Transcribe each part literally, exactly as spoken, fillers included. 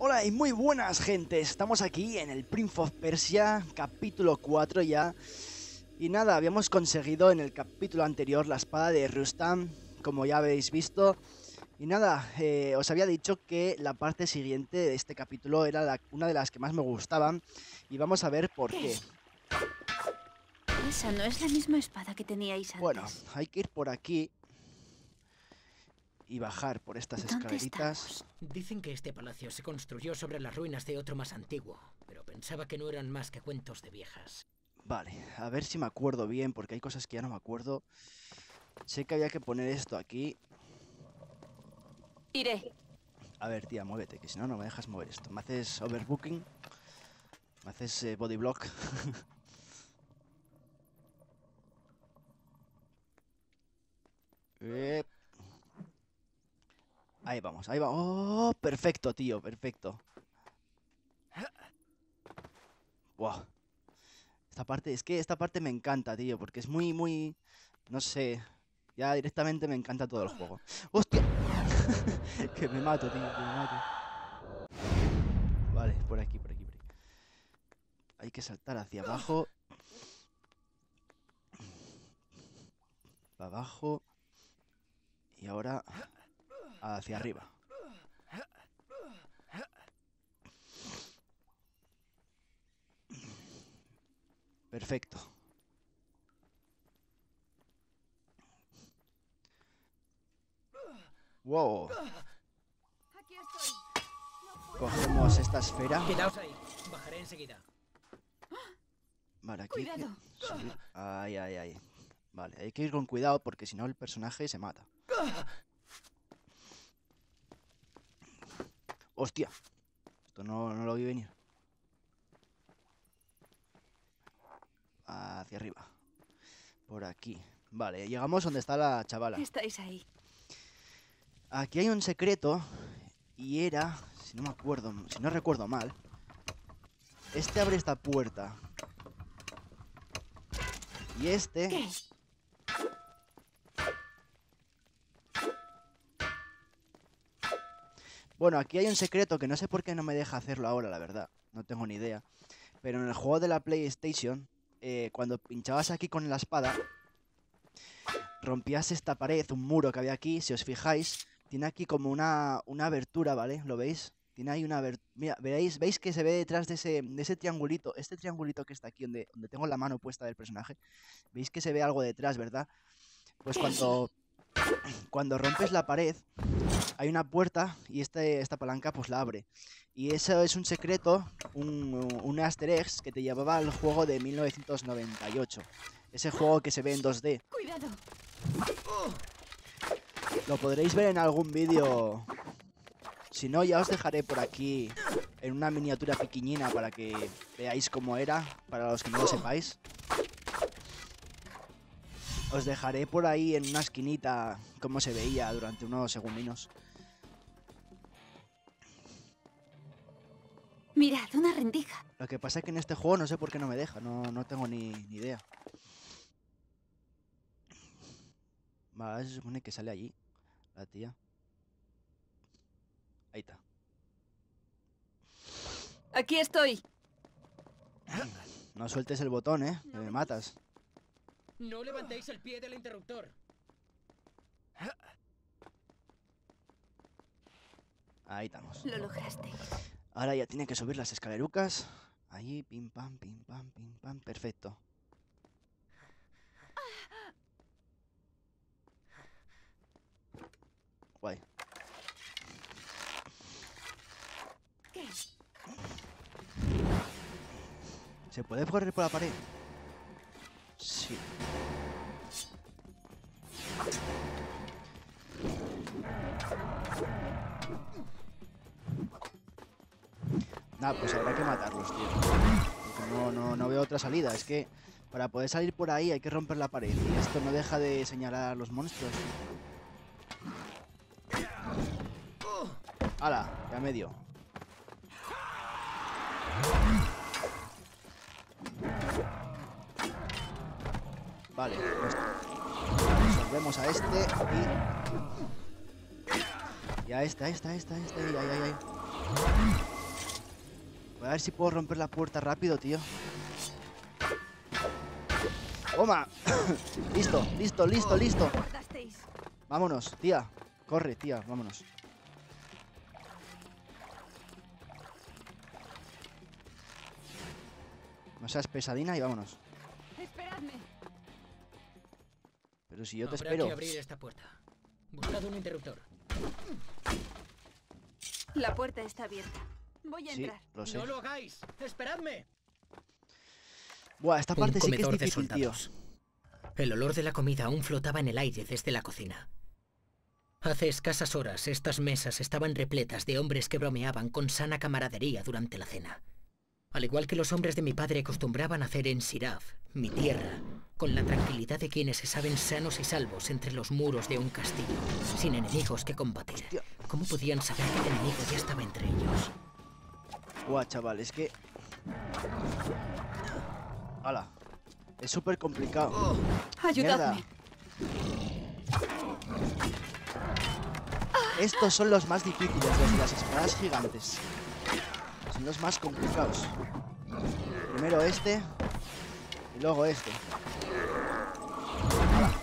Hola y muy buenas, gente. Estamos aquí en el Prince of Persia, capítulo cuatro ya. Y nada, habíamos conseguido en el capítulo anterior la espada de Rustam, como ya habéis visto. Y nada, eh, os había dicho que la parte siguiente de este capítulo era la, una de las que más me gustaban. Y vamos a ver por qué. Esa no es la misma espada que teníais antes. Bueno, hay que ir por aquí y bajar por estas ¿Dónde escaleritas. estamos? Dicen que este palacio se construyó sobre las ruinas de otro más antiguo, pero pensaba que no eran más que cuentos de viejas. Vale, a ver si me acuerdo bien, porque hay cosas que ya no me acuerdo. Sé que había que poner esto aquí. Iré. A ver, tía, muévete, que si no, no me dejas mover esto. ¿Me haces overbooking? ¿Me haces eh, body block? eh. Ahí vamos, ahí vamos. ¡Oh! Perfecto, tío, perfecto. Wow. Esta parte, es que esta parte me encanta, tío, porque es muy, muy... No sé. Ya directamente me encanta todo el juego. ¡Hostia! Que me mato, tío, que me mato. Vale, por aquí, por aquí, por aquí. Hay que saltar hacia abajo. Para abajo. Y ahora hacia arriba. Perfecto. Wow. Aquí estoy. Cogemos esta esfera. Quedaos ahí, bajaré enseguida. Vale, aquí hay que Cuidado. subir. Ay, ay, ay. Vale, hay que ir con cuidado porque si no el personaje se mata. ¡Hostia! Esto no, no lo vi venir. Hacia arriba. Por aquí. Vale, llegamos donde está la chavala. Estáis ahí. Aquí hay un secreto. Y era, si no me acuerdo, si no recuerdo mal, este abre esta puerta. Y este... ¿Qué? Bueno, aquí hay un secreto que no sé por qué no me deja hacerlo ahora, la verdad. No tengo ni idea. Pero en el juego de la PlayStation, eh, cuando pinchabas aquí con la espada, rompías esta pared, un muro que había aquí. Si os fijáis, tiene aquí como una, una abertura, ¿vale? ¿Lo veis? Tiene ahí una abertura. Mira, ¿veis? ¿Veis que se ve detrás de ese, de ese triangulito? Este triangulito que está aquí, donde, donde tengo la mano puesta del personaje. ¿Veis que se ve algo detrás, verdad? Pues cuando, cuando rompes la pared, hay una puerta y este, esta palanca pues la abre. Y eso es un secreto, un, un easter egg que te llevaba al juego de mil novecientos noventa y ocho. Ese juego que se ve en dos D. Cuidado. Lo podréis ver en algún vídeo. Si no, ya os dejaré por aquí en una miniatura pequeñina para que veáis cómo era, para los que no lo sepáis. Os dejaré por ahí en una esquinita cómo se veía durante unos segundinos. Mirad, una rendija. Lo que pasa es que en este juego no sé por qué no me deja, no, no tengo ni, ni idea. Vale, se supone que sale allí, la tía. Ahí está. Aquí estoy. No sueltes el botón, eh, que me matas. No levantéis el pie del interruptor. Ahí estamos. Lo lograste. Ahora ya tiene que subir las escalerucas. Ahí, pim pam, pim pam, pim pam, perfecto. Guay. ¿Qué? ¿Se puede correr por la pared? Sí. Nada, pues habrá que matarlos, tío. Porque no, no, no veo otra salida. Es que para poder salir por ahí hay que romper la pared. Y esto no deja de señalar a los monstruos. ¡Hala! Ya me dio. Vale, pues resolvemos a este y... Y a este, a este, a este, a este, ahí, ahí, ahí. Voy a ver si puedo romper la puerta rápido, tío. ¡Toma! Listo, listo, listo, listo. Guardasteis. Vámonos, tía. Corre, tía, vámonos. No seas pesadina y vámonos. Esperadme. Pero si yo te Habrá espero. que abrir esta puerta. Buscad un interruptor. La puerta está abierta. Voy a Sí, entrar. lo sé. ¡No lo hagáis! ¡Esperadme! Buah, esta Un parte sí que es comedor de difícil, tío. soldados. El olor de la comida aún flotaba en el aire desde la cocina. Hace escasas horas, estas mesas estaban repletas de hombres que bromeaban con sana camaradería durante la cena. Al igual que los hombres de mi padre acostumbraban a hacer en Siraf, mi tierra, con la tranquilidad de quienes se saben sanos y salvos entre los muros de un castillo, sin enemigos que combatir. Hostia. ¿Cómo podían saber que el enemigo ya estaba entre ellos? Buah, chaval, es que... ¡Hala! Es súper complicado. Ayudadme. Estos son los más difíciles, los de las espadas gigantes. Son los más complicados. Primero este. Y luego este. ¡Hala!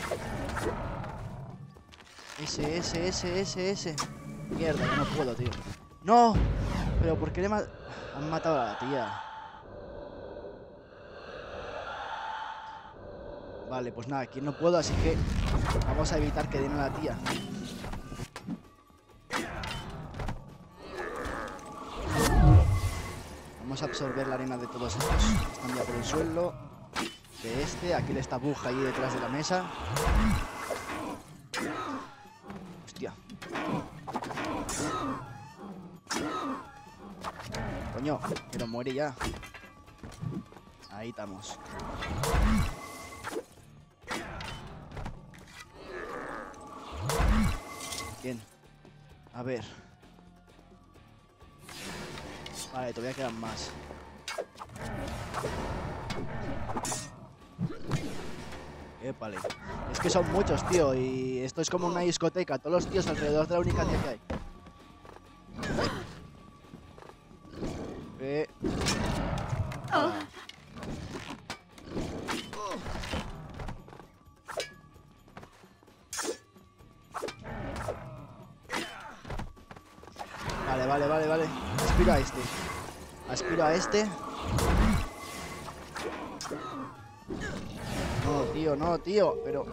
Ese, ese, ese, ese, ese. Mierda, que no puedo, tío. ¡No! Pero ¿por qué le ma- han matado a la tía? Vale, pues nada, aquí no puedo, así que vamos a evitar que den a la tía. Vamos a absorber la arena de todos estos. Están ya por el suelo. De este, aquí está Bug ahí detrás de la mesa. Hostia. Coño, pero muere ya. Ahí estamos. Bien. A ver. Vale, todavía quedan más. Épale. Es que son muchos, tío, y esto es como una discoteca. Todos los tíos alrededor de la única tía que hay. Eh. Oh, Vale, vale, vale, vale. Aspiro a este. Aspiro a este. No, tío, no, tío, pero...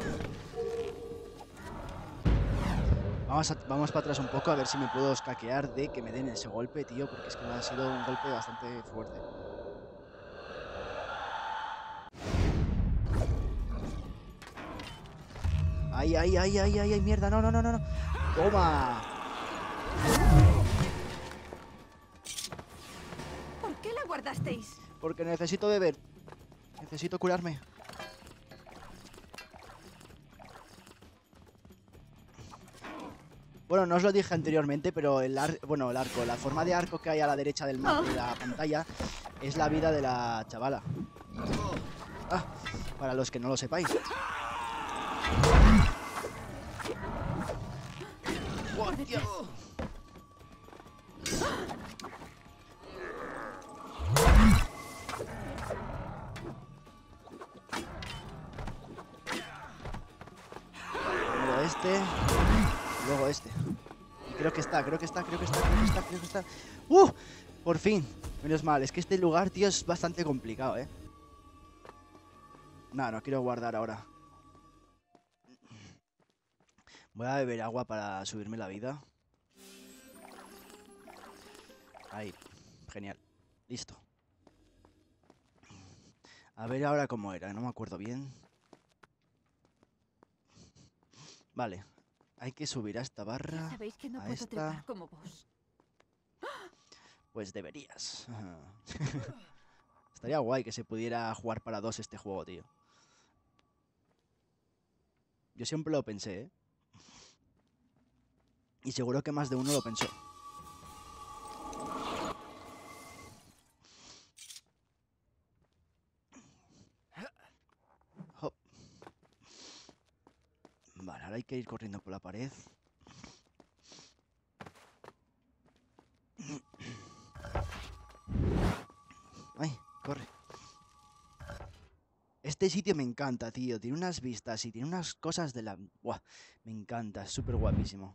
Vamos, a- vamos para atrás un poco a ver si me puedo escaquear de que me den ese golpe, tío, porque es que me ha sido un golpe bastante fuerte. Ay, ay, ay, ay, ay, ay, mierda, no, no, no, no, no. Toma. ¿por qué la guardasteis? Porque necesito beber. Necesito curarme. Bueno, no os lo dije anteriormente, pero el ar- bueno, el arco, la forma de arco que hay a la derecha del mapa de la pantalla es la vida de la chavala. Ah, para los que no lo sepáis. Por detrás. Primero este, y luego este. Y creo que está, creo que está, creo que está, creo que está, creo que está. ¡Uh! Por fin. Menos mal, es que este lugar, tío, es bastante complicado, ¿eh? Nada, no quiero guardar ahora. Voy a beber agua para subirme la vida. Ahí, genial. Listo. A ver ahora cómo era, no me acuerdo bien. Vale, hay que subir a esta barra. Sabéis que no a puedo esta. trepar como vos. Pues deberías. Estaría guay que se pudiera jugar para dos este juego, tío. Yo siempre lo pensé, ¿eh? Y seguro que más de uno lo pensó. Hop. Vale, ahora hay que ir corriendo por la pared. Este sitio me encanta, tío. Tiene unas vistas y tiene unas cosas de la... Buah, me encanta, es súper guapísimo.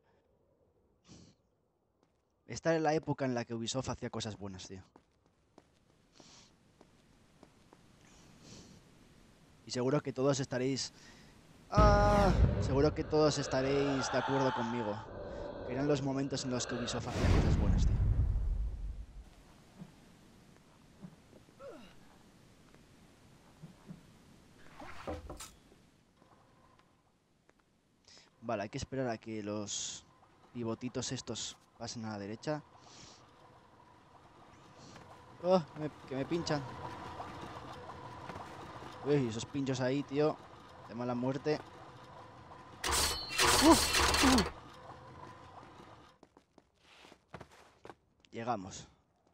Esta es la época en la que Ubisoft hacía cosas buenas, tío. Y seguro que todos estaréis... Ah, seguro que todos estaréis de acuerdo conmigo. Que eran los momentos en los que Ubisoft hacía cosas buenas, tío. Vale, hay que esperar a que los pivotitos estos pasen a la derecha. Oh, me- que me pinchan. Uy, esos pinchos ahí, tío. De mala muerte. Uh, uh. Llegamos.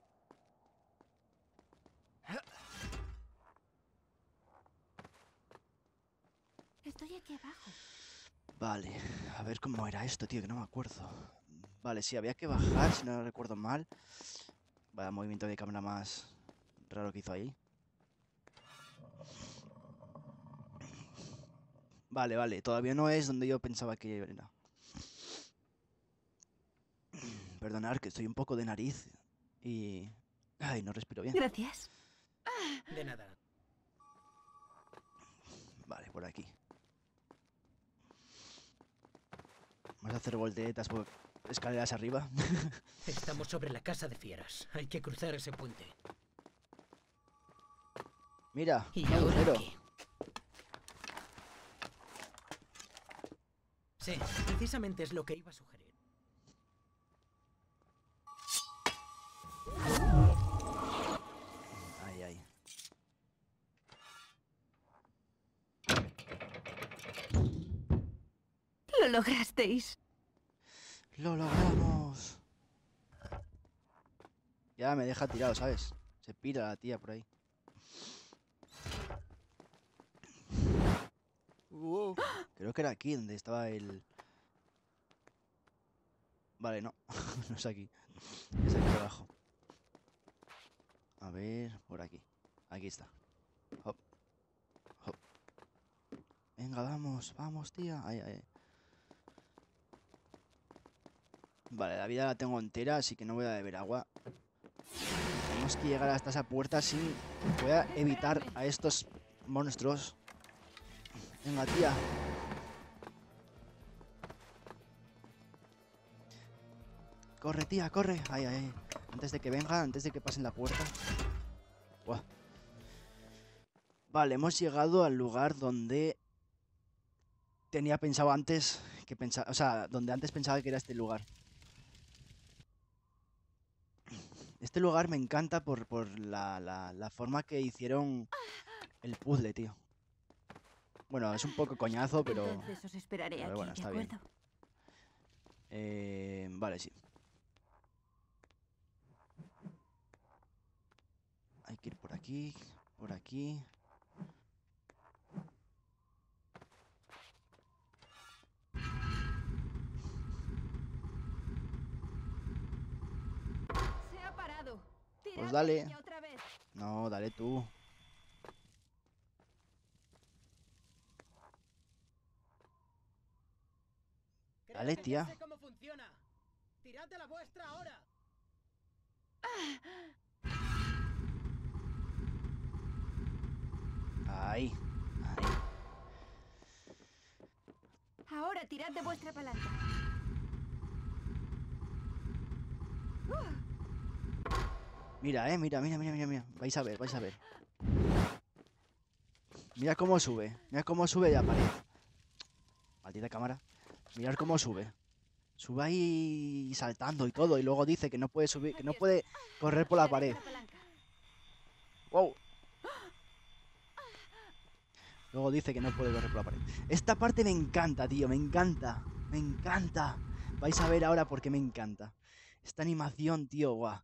Estoy aquí abajo. Vale, a ver cómo era esto, tío, que no me acuerdo. Vale, sí, había que bajar, si no recuerdo mal. Vaya movimiento de cámara más raro que hizo ahí. Vale, vale, todavía no es donde yo pensaba que era. Perdonad, que estoy un poco de nariz y... Ay, no respiro bien. Gracias. De nada. Vale, por aquí. Vamos a hacer volteretas por escaleras arriba. Estamos sobre la casa de fieras. Hay que cruzar ese puente. Mira, Y un ahora agujero. aquí. Sí, precisamente es lo que iba a sugerir. Ahí, ahí. Lo lograsteis. ¡Lo logramos! Ya me deja tirado, ¿sabes? Se pira la tía por ahí. Uh, creo que era aquí donde estaba el... Vale, no. No es aquí. Es aquí abajo. A ver, por aquí. Aquí está. Hop. Hop. Venga, vamos, vamos, tía. Ahí, ahí. Vale, la vida la tengo entera, así que no voy a beber agua. Tenemos que llegar hasta esa puerta sin... Voy a evitar a estos monstruos. Venga, tía. Corre, tía, corre. Ahí, ahí. Antes de que venga, antes de que pasen la puerta. Buah. Vale, hemos llegado al lugar donde tenía pensado antes que pensaba, o sea, donde antes pensaba que era este lugar. Este lugar me encanta por, por la, la, la forma que hicieron el puzzle, tío. Bueno, es un poco coñazo, pero... Entonces os esperaré pero aquí, bueno, ¿de está bien. acuerdo? Eh, vale, sí. Hay que ir por aquí, por aquí. Se ha parado. Pues Tirad de dale. ella otra vez. No, dale tú. Dale, tía. sé cómo funciona. Tirad de la vuestra ahora. Ahí, ahí. Ahora tirad de vuestra palanca. Mira, eh, mira, mira, mira, mira, mira. Vais a ver, vais a ver. Mira cómo sube. Mira cómo sube la pared. Maldita cámara. Mirad cómo sube. Sube ahí saltando y todo. Y luego dice que no puede subir, que no puede correr por la Tiraré pared. de la palanca. Wow. Luego dice que no puede correr por la pared. Esta parte me encanta, tío. Me encanta. Me encanta. Vais a ver ahora por qué me encanta. Esta animación, tío, guau.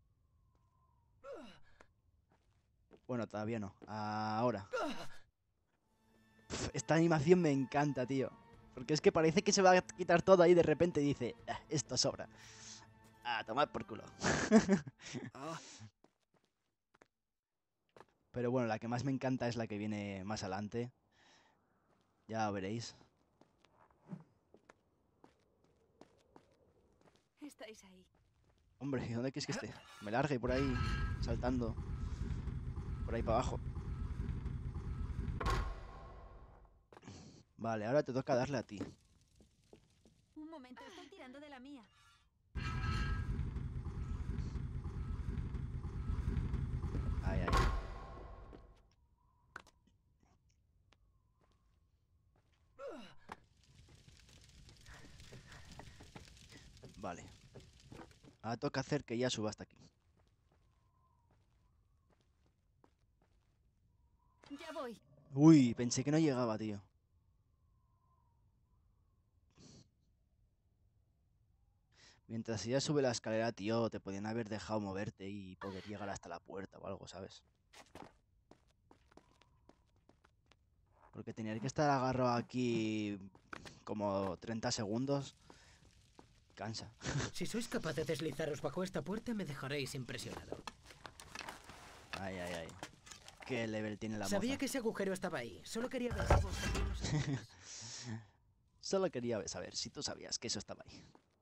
Bueno, todavía no. Ahora. Pf, esta animación me encanta, tío. Porque es que parece que se va a quitar todo ahí de repente y dice, "Ah, esto sobra. A tomar por culo." Pero bueno, la que más me encanta es la que viene más adelante. Ya veréis. Estáis ahí. Hombre, ¿y dónde quieres que esté? Me largue por ahí, saltando. Por ahí para abajo. Vale, ahora te toca darle a ti. Un momento, estoy tirando de la mía. Ahí, ahí. Vale. Ahora toca hacer que ya suba hasta aquí. Ya voy. Uy, pensé que no llegaba, tío. Mientras ella sube la escalera, tío, te podían haber dejado moverte y poder llegar hasta la puerta o algo, ¿sabes? Porque tener que estar agarrado aquí como treinta segundos cansa. Si sois capaz de deslizaros bajo esta puerta, me dejaréis impresionado. Ay, ay, ay. ¿Qué level tiene la Sabía moza? que ese agujero estaba ahí. Solo quería ver si vos también lo sabíais. Solo quería saber si tú sabías que eso estaba ahí.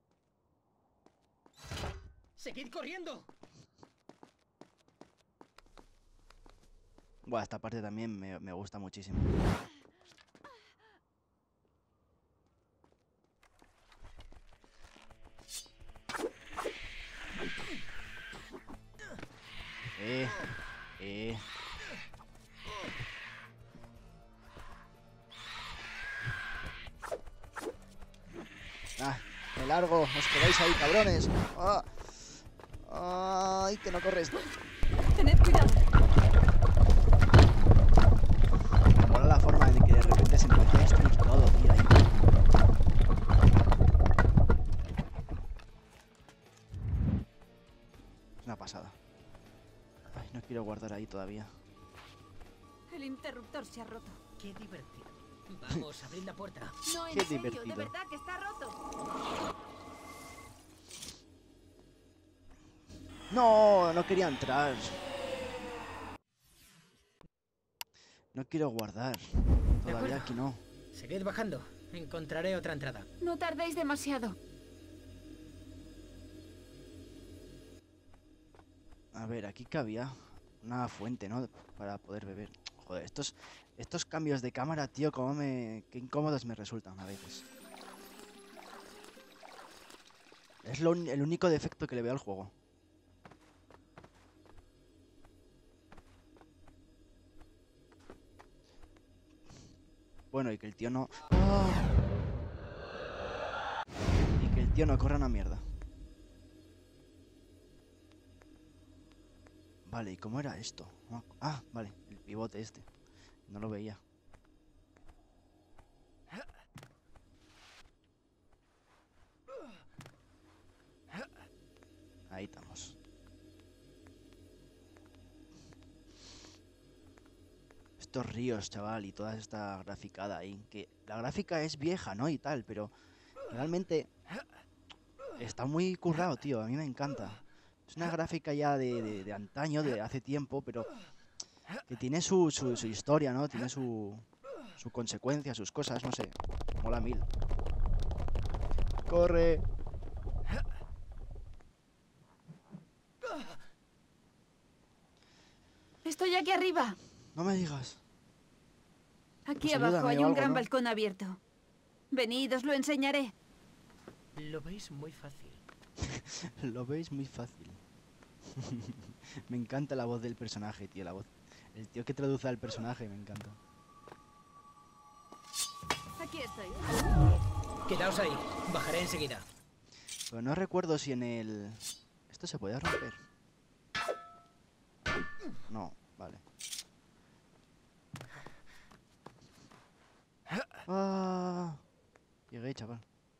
¡Seguid corriendo! Buah, esta parte también me, me gusta muchísimo. Eh, eh. Ah, me largo, os quedáis ahí, cabrones. Ah. Ay, que no corres. Tened cuidado. Me mola la forma en que de repente se empieza a destruir todo, tío. Ahí. Es una pasada. Ay, no quiero guardar ahí todavía. El interruptor se ha roto. ¡Qué divertido! Vamos, abrid la puerta. No, en Qué serio, divertido. de verdad que está roto. No, no quería entrar. No quiero guardar. Todavía acuerdo. aquí no. Seguid bajando. Encontraré otra entrada. No tardéis demasiado. A ver, aquí cabía una fuente, ¿no? Para poder beber. Joder, estos, estos cambios de cámara, tío, cómo me... qué incómodos me resultan a veces. Es lo un- el único defecto que le veo al juego. Bueno, y que el tío no... ¡Ah! Y que el tío no corra una mierda. Vale, ¿y cómo era esto? No me acu- Ah, vale, el pivote este. No lo veía. Ahí estamos. Estos ríos, chaval, y toda esta graficada ahí. Que la gráfica es vieja, ¿no? Y tal, pero realmente está muy currado, tío. A mí me encanta. Es una gráfica ya de, de- de antaño, de hace tiempo, pero que tiene su, su, su historia, ¿no? Tiene su, su consecuencia, sus cosas, no sé. Mola mil. ¡Corre! Estoy aquí arriba. No me digas. Aquí Pues abajo ayúdame hay o un algo, gran ¿no? balcón abierto. Venid, os lo enseñaré. Lo veis muy fácil. Lo veis muy fácil. Me encanta la voz del personaje, tío, la voz. El tío que traduce al personaje, me encanta. Aquí estoy. Quedaos ahí. Bajaré enseguida. Pero no recuerdo si en el... ¿Esto se puede romper? No, vale. Ah, llegué, chaval.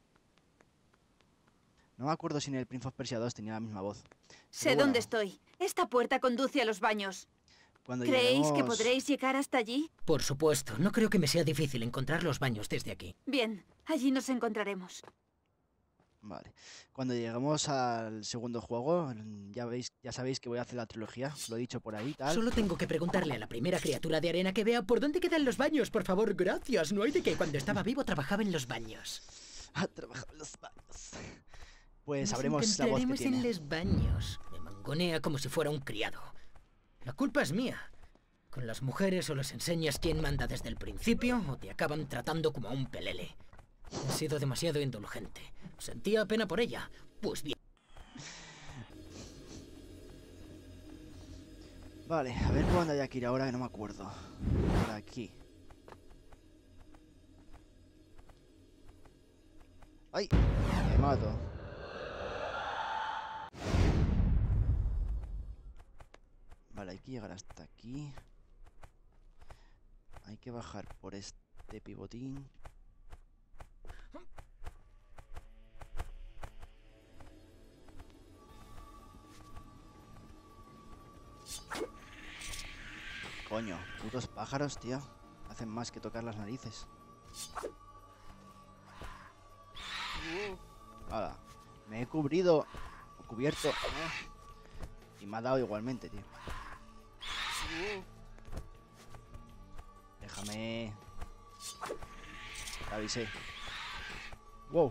No me acuerdo si en el Prince of Persia dos tenía la misma voz. Sé Pero dónde bueno, estoy. Esta puerta conduce a los baños. Cuando ¿Creéis que lleguemos- podréis llegar hasta allí? Por supuesto, no creo que me sea difícil encontrar los baños desde aquí. Bien, allí nos encontraremos. Vale. Cuando lleguemos al segundo juego, ya veis, ya sabéis que voy a hacer la trilogía. Lo he dicho por ahí, tal. Solo tengo que preguntarle a la primera criatura de arena que vea por dónde quedan los baños. Por favor, gracias. No hay de qué. Cuando estaba vivo trabajaba en los baños. Ah, trabajaba en los baños. Pues Nos sabremos la voz que encontraremos tiene. en los baños. Me mangonea como si fuera un criado. La culpa es mía. Con las mujeres o les enseñas quién manda desde el principio o te acaban tratando como a un pelele. He sido demasiado indulgente. Sentía pena por ella. Pues bien. Vale, a ver por dónde hay que ir ahora que no me acuerdo. Por aquí. ¡Ay! Me mato. Vale, hay que llegar hasta aquí. Hay que bajar por este pivotín. Coño, putos pájaros, tío. Hacen más que tocar las narices. Hala, me he cubrido o cubierto. Y me ha dado igualmente, tío. Déjame. Te avisé. Wow.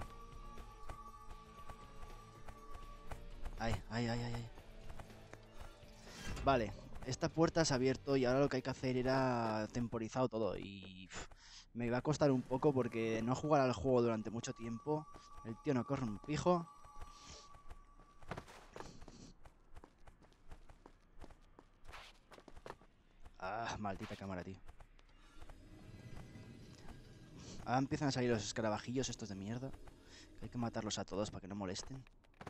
Ay, ay, ay, ay, ay. Vale, esta puerta se ha abierto y ahora lo que hay que hacer era temporizado todo y pff, me va a costar un poco porque no jugar al juego durante mucho tiempo. El tío no corre un pijo. Ah, maldita cámara, tío. Ahora empiezan a salir los escarabajillos estos de mierda. Que hay que matarlos a todos para que no molesten.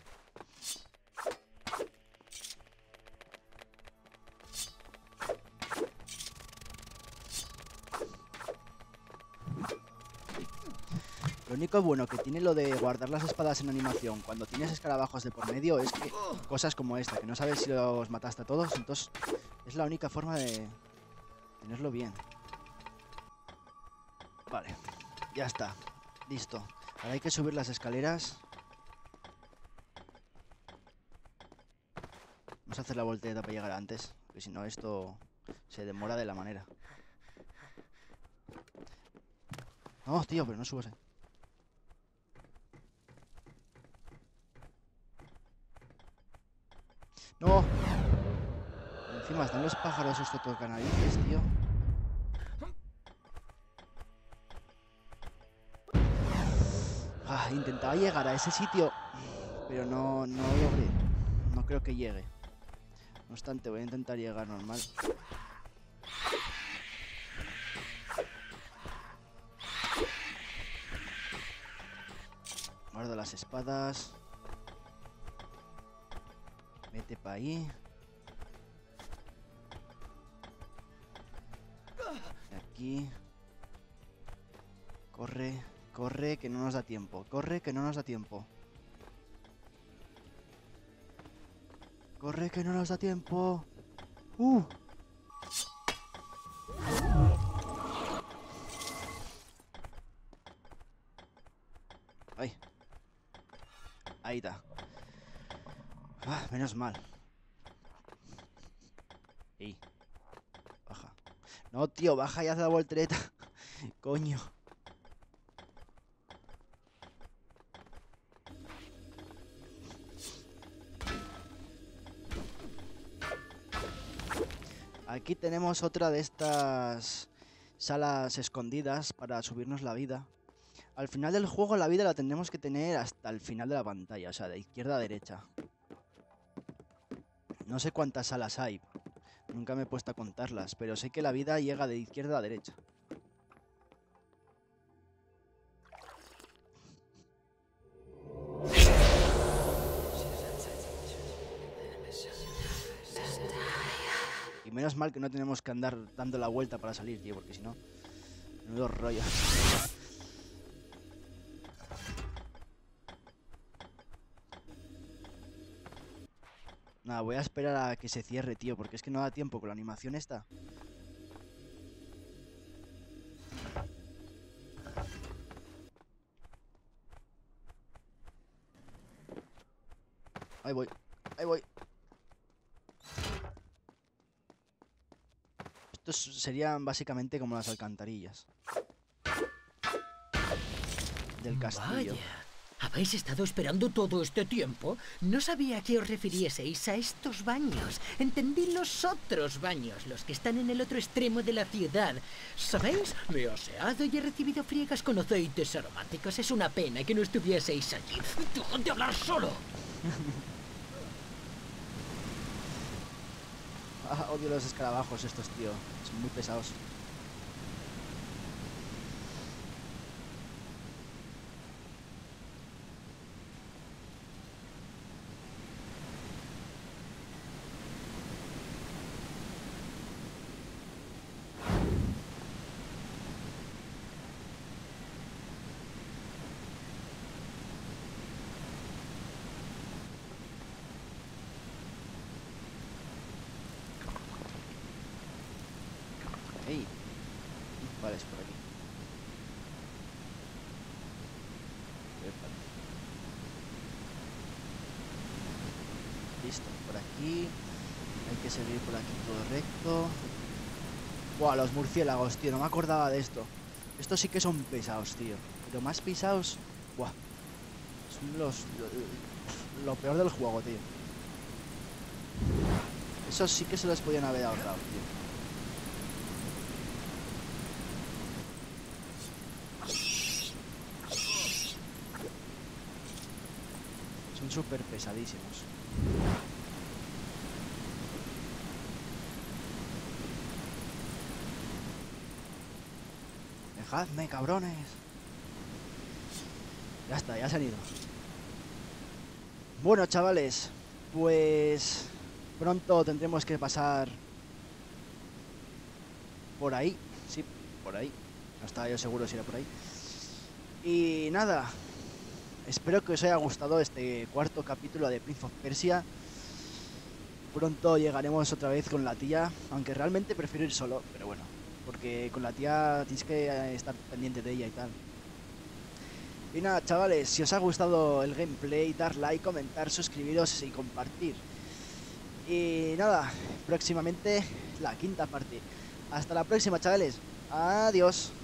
Lo único bueno que tiene lo de guardar las espadas en animación cuando tienes escarabajos de por medio es que cosas como esta, que no sabes si los mataste a todos, entonces es la única forma de tenerlo bien. Vale, ya está, listo. Ahora hay que subir las escaleras. Vamos a hacer la voltereta para llegar antes, porque si no esto se demora de la manera. No, tío, pero no subas ahí. ¡No! Encima están los pájaros estos tocanarices, tío. Ah, intentaba llegar a ese sitio, pero no, no logré. No creo que llegue. No obstante, voy a intentar llegar normal. Guardo las espadas. Vete para ahí. Aquí. Corre, corre, que no nos da tiempo. Corre, que no nos da tiempo. Corre, que no nos da tiempo. Uh. Ay. Ahí está. Ah, menos mal. Ey. Baja. No, tío, baja y haz la voltereta. Coño. Aquí tenemos otra de estas salas escondidas para subirnos la vida. Al final del juego la vida la tendremos que tener hasta el final de la pantalla, o sea, de izquierda a derecha. No sé cuántas salas hay, nunca me he puesto a contarlas, pero sé que la vida llega de izquierda a derecha. Y menos mal que no tenemos que andar dando la vuelta para salir, tío, porque si no, menudo rollo. Nada, voy a esperar a que se cierre, tío, porque es que no da tiempo con la animación esta. Ahí voy, ahí voy. Estos serían básicamente como las alcantarillas del castillo. Vaya, ¿habéis estado esperando todo este tiempo? No sabía que os refirieseis a estos baños. Entendí los otros baños, los que están en el otro extremo de la ciudad. ¿Sabéis? Me he aseado y he recibido friegas con aceites aromáticos. Es una pena que no estuvieseis allí. ¡Dejad de hablar solo! Ah, odio los escarabajos estos, tío. Son muy pesados. Ey. Vale, es por aquí. Épale. Listo, por aquí. Hay que seguir por aquí todo recto. Buah, los murciélagos, tío, no me acordaba de esto. Estos sí que son pesados, tío. Pero más pesados. Buah. Son los... Lo, lo peor del juego, tío. Esos sí que se los podían haber ahorrado, tío. Son súper pesadísimos. Dejadme, cabrones. Ya está, ya se han ido. Bueno, chavales, pues pronto tendremos que pasar por ahí. Sí, por ahí. No estaba yo seguro si era por ahí. Y nada, espero que os haya gustado este cuarto capítulo de Prince of Persia. Pronto llegaremos otra vez con la tía, aunque realmente prefiero ir solo, pero bueno, porque con la tía tienes que estar pendiente de ella y tal. Y nada, chavales, si os ha gustado el gameplay, dar like, comentar, suscribiros y compartir. Y nada, próximamente la quinta parte. Hasta la próxima, chavales. Adiós.